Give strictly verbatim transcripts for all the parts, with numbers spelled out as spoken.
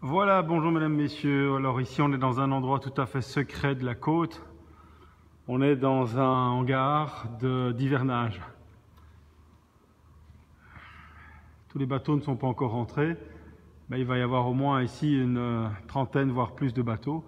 Voilà, bonjour mesdames, messieurs. Alors ici on est dans un endroit tout à fait secret de la côte. On est dans un hangar d'hivernage. Tous les bateaux ne sont pas encore rentrés, mais il va y avoir au moins ici une trentaine, voire plus de bateaux.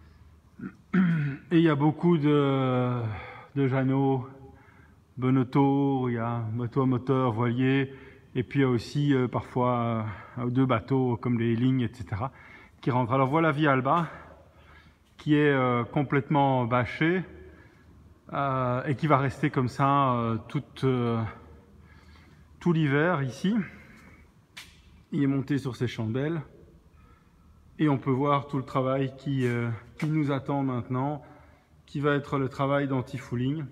Et il y a beaucoup de, de janots, bonneteaux, il y a bateaux à moteur, voiliers, et puis il y a aussi euh, parfois euh, deux bateaux comme les lignes, et cetera qui rentrent. Alors voilà Via Alba qui est euh, complètement bâché euh, et qui va rester comme ça euh, tout, euh, tout l'hiver ici. Il est monté sur ses chandelles et on peut voir tout le travail qui, euh, qui nous attend maintenant, qui va être le travail d'anti-fouling.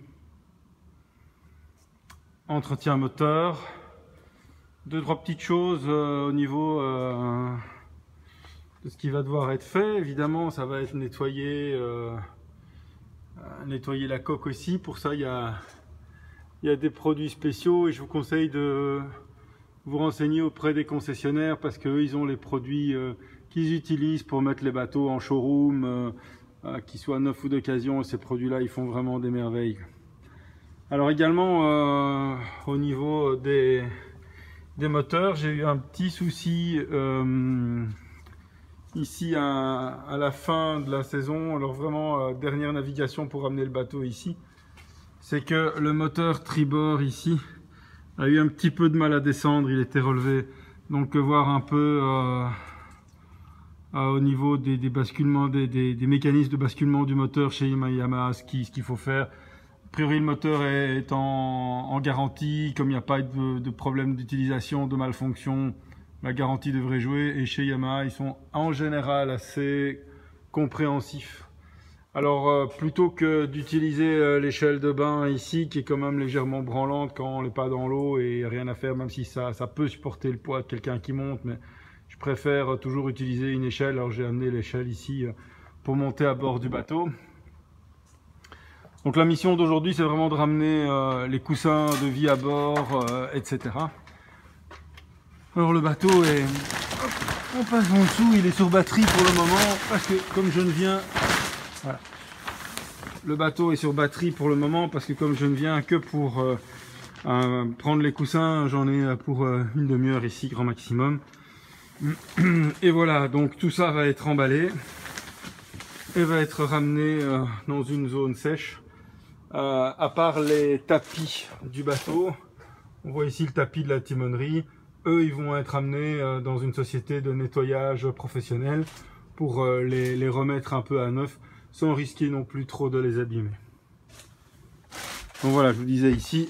Entretien moteur, deux trois petites choses euh, au niveau euh, de ce qui va devoir être fait. Évidemment, ça va être nettoyé, euh, nettoyer la coque aussi. Pour ça, il y a, il y a des produits spéciaux et je vous conseille de vous renseigner auprès des concessionnaires parce qu'eux, ils ont les produits euh, qu'ils utilisent pour mettre les bateaux en showroom, euh, euh, qu'ils soient neufs ou d'occasion. Ces produits-là, ils font vraiment des merveilles. Alors également, euh, au niveau des, des moteurs, j'ai eu un petit souci euh, ici à, à la fin de la saison. Alors vraiment, euh, dernière navigation pour amener le bateau ici. C'est que le moteur tribord ici a eu un petit peu de mal à descendre, il était relevé. Donc voir un peu euh, euh, au niveau des, des basculements, des, des, des mécanismes de basculement du moteur chez Yamaha, ce qu'il ce qu'il faut faire. A priori le moteur est, est en, en garantie, comme il n'y a pas de, de problème d'utilisation, de malfonction, la garantie devrait jouer. Et chez Yamaha, ils sont en général assez compréhensifs. Alors euh, plutôt que d'utiliser euh, l'échelle de bain ici, qui est quand même légèrement branlante quand on n'est pas dans l'eau et rien à faire, même si ça, ça peut supporter le poids de quelqu'un qui monte, mais je préfère euh, toujours utiliser une échelle. Alors j'ai amené l'échelle ici euh, pour monter à bord du bateau. Donc la mission d'aujourd'hui, c'est vraiment de ramener euh, les coussins de vie à bord, euh, et cetera. Alors le bateau est... Hop, on passe en dessous, il est sur batterie pour le moment, parce que comme je ne viens... Voilà. Le bateau est sur batterie pour le moment, parce que comme je ne viens que pour euh, euh, prendre les coussins, j'en ai pour euh, une demi-heure ici, grand maximum. Et voilà, donc tout ça va être emballé et va être ramené euh, dans une zone sèche. Euh, à part les tapis du bateau, on voit ici le tapis de la timonerie, eux ils vont être amenés euh, dans une société de nettoyage professionnel pour euh, les, les remettre un peu à neuf sans risquer non plus trop de les abîmer. Donc voilà, je vous disais ici,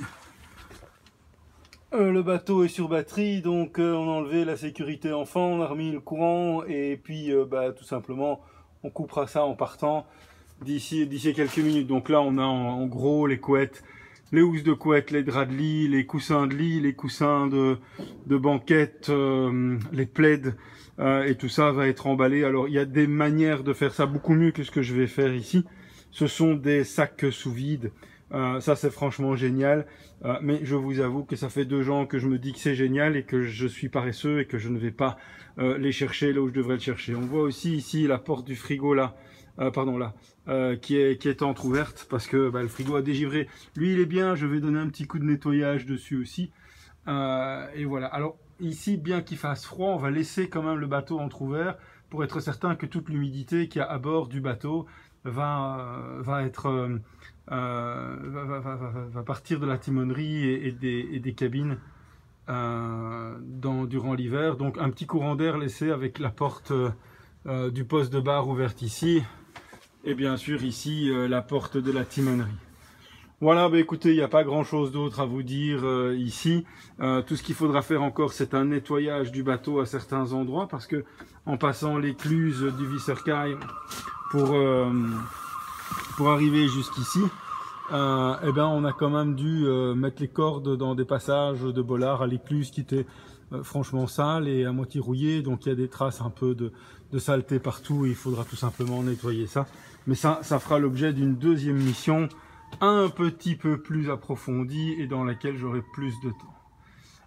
euh, le bateau est sur batterie, donc euh, on a enlevé la sécurité enfant, on a remis le courant et puis euh, bah, tout simplement on coupera ça en partant d'ici d'ici quelques minutes. Donc là on a en, en gros les couettes, les housses de couette, les draps de lit, les coussins de lit, les coussins de, de banquette, euh, les plaids, euh, et tout ça va être emballé. Alors il y a des manières de faire ça beaucoup mieux que ce que je vais faire ici. Ce sont des sacs sous vide. Euh, ça c'est franchement génial, euh, mais je vous avoue que ça fait deux ans que je me dis que c'est génial et que je suis paresseux et que je ne vais pas euh, les chercher là où je devrais le chercher. On voit aussi ici la porte du frigo là, euh, pardon là, euh, qui est qui est entrouverte parce que bah, le frigo a dégivré. Lui il est bien, je vais donner un petit coup de nettoyage dessus aussi. Euh, et voilà. Alors ici, bien qu'il fasse froid, on va laisser quand même le bateau entrouvert pour être certain que toute l'humidité qu'il y a à bord du bateau va euh, va être euh, euh, va, va, va, va partir de la timonerie et, et, des, et des cabines euh, dans, durant l'hiver. Donc un petit courant d'air laissé avec la porte euh, du poste de bar ouverte ici et bien sûr ici euh, la porte de la timonerie. Voilà, bah écoutez, il n'y a pas grand chose d'autre à vous dire euh, ici. Euh, tout ce qu'il faudra faire encore, c'est un nettoyage du bateau à certains endroits parce que en passant l'écluse du Visserkai pour euh, pour arriver jusqu'ici, euh, eh ben on a quand même dû euh, mettre les cordes dans des passages de bollard à l'écluse qui était euh, franchement sale et à moitié rouillée, donc il y a des traces un peu de, de saleté partout et il faudra tout simplement nettoyer ça. Mais ça, ça fera l'objet d'une deuxième mission un petit peu plus approfondie et dans laquelle j'aurai plus de temps.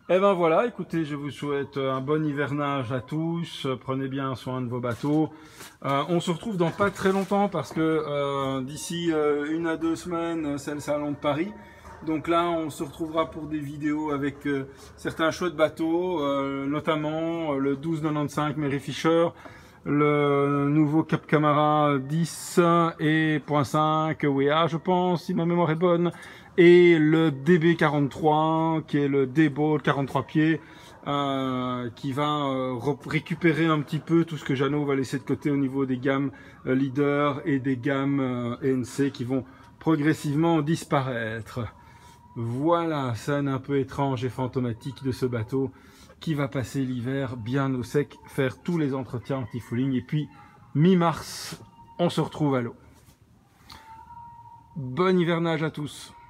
Et ben voilà, écoutez, je vous souhaite un bon hivernage à tous, prenez bien soin de vos bateaux. Euh, on se retrouve dans pas très longtemps parce que euh, d'ici euh, une à deux semaines, c'est le salon de Paris. Donc là, on se retrouvera pour des vidéos avec euh, certains chouettes bateaux, euh, notamment le douze quatre-vingt-quinze Mary Fisher, le nouveau Cap Camara dix et point cinq W A, je pense, si ma mémoire est bonne, et le D B quarante-trois, qui est le D-Boat quarante-trois pieds, euh, qui va euh, récupérer un petit peu tout ce que Jeannot va laisser de côté au niveau des gammes euh, leader et des gammes euh, E N C qui vont progressivement disparaître. Voilà, scène un peu étrange et fantomatique de ce bateau qui va passer l'hiver bien au sec, faire tous les entretiens anti-fouling, et puis mi-mars, on se retrouve à l'eau. Bon hivernage à tous.